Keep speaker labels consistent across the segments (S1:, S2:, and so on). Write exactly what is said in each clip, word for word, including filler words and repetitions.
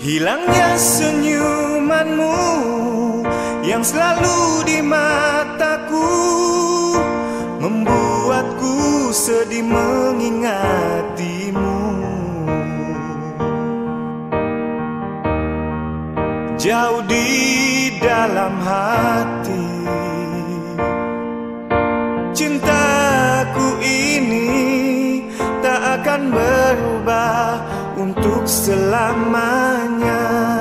S1: Hilangnya senyumanmu yang selalu di mataku, membuatku sedih mengingatimu. Jauh di dalam hati, cintaku ini tak akan berubah untuk selamanya.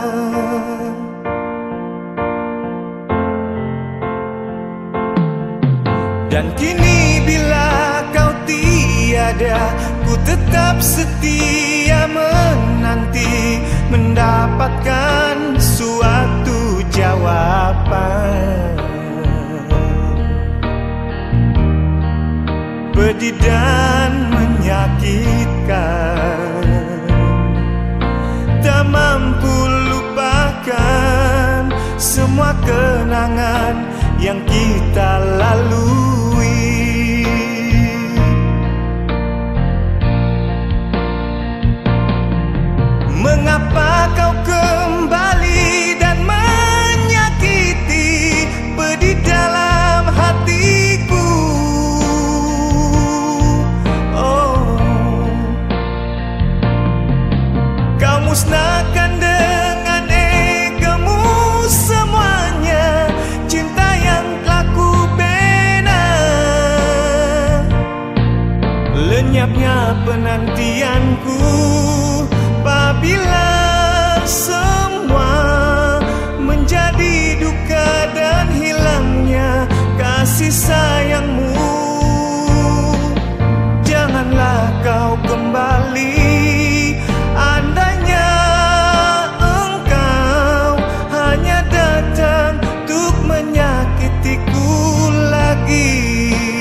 S1: Dan kini bila kau tiada, ku tetap setia menanti mendapatkan suatu jawaban. Pedih dan menyakitkan, tak mampu lupakan semua kenangan yang kita lalui. Mengapa kau kembali dan menyakiti pedih dalam hatiku? Oh, kau musnahkan dengan egomu semuanya cinta yang telah ku bina. Lenyapnya penantianku apabila semua menjadi duka dan hilangnya kasih sayangmu. Janganlah kau kembali, andainya engkau hanya datang untuk menyakitiku lagi.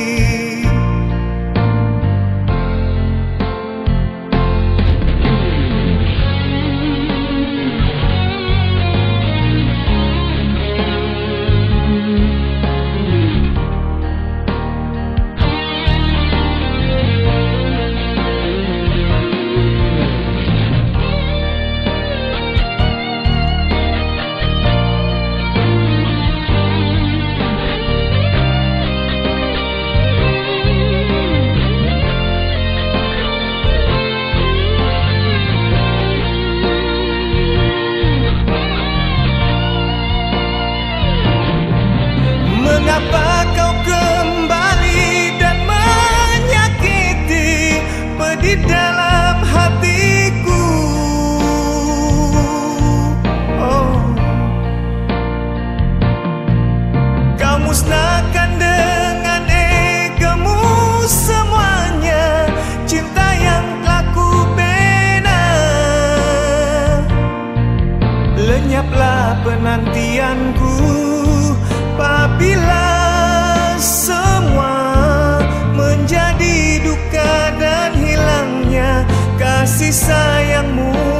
S1: Mengapa kau kembali dan menyakiti pedih dalam hatiku? Oh, kau musnahkan dengan egomu semuanya cinta yang telah ku bina. Lenyaplah penantianku apabila semua menjadi duka dan hilangnya kasih sayangmu.